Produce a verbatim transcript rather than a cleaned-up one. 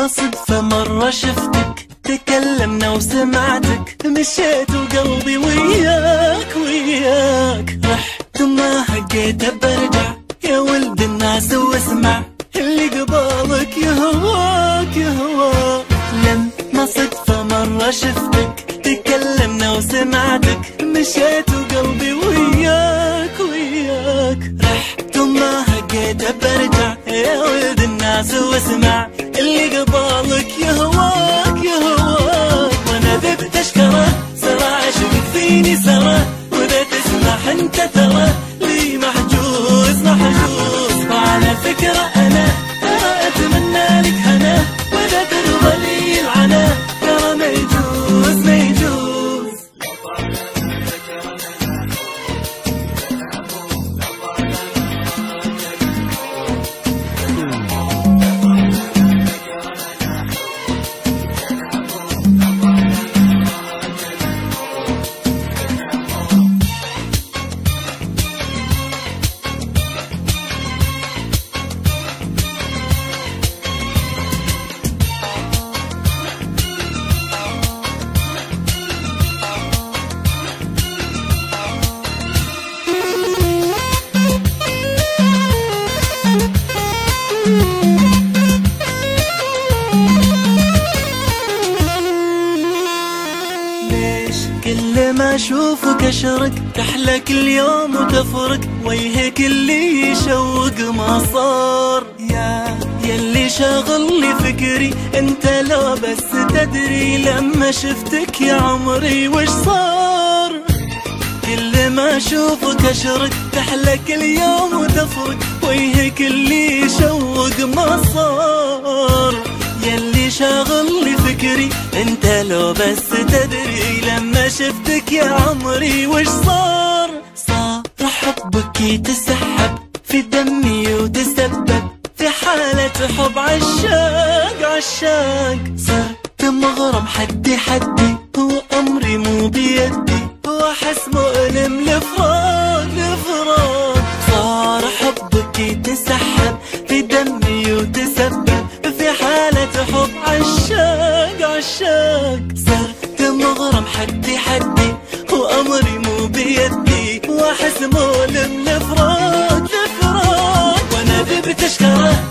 ما صدفة مرة شفتك، تكلمنا وسمعتك، مشيت وقلبي وياك وياك. رحت وما حقيت برجع، يا ولد الناس واسمع، اللي قبالك يهواك يهواك. لما صدفة مرة شفتك، تكلمنا وسمعتك، مشيت وقلبي وياك وياك. رحت وما حقيت برجع، يا ولد الناس واسمع، اللي قبالك يهواك يهواك. وانا ذبت اشكره، سرى عشقك فيني سرى، واذا تسمح انت ترى لي محجوز محجوز. وعلى فكرة انا ترى اتمنى لك هنا، واذا ترضى لي العنا ترى ما يجوز ما يجوز. كل ما اشوفك اشرق، تحلى كل يوم وتفرق، وجهك اللي يشوق ما صار. يا يلي شاغل لي فكري، انت لو بس تدري، لما شفتك يا عمري وش صار. كل ما اشوفك اشرق، تحلى كل يوم وتفرق، وجهك اللي يشوق ما صار. يلي شاغل لي فكري، انت لو بس تدري، لما شفتك يا عمري وش صار. صار حبك يتسحب في دمي وتسبب في حالة حب عشاق عشاق. صرت مغرم حدي حدي، هو امري مو بيدي، واحس مؤلم لفراق لفراق. صار حبك يتسحب في دمي وتسبب في حالة حب عشاق عشاق. صرت مغرم حدي حدي، وأمري مو بيدي، واحس مؤلم لفراق لفراق. وانا ذبت اشكره،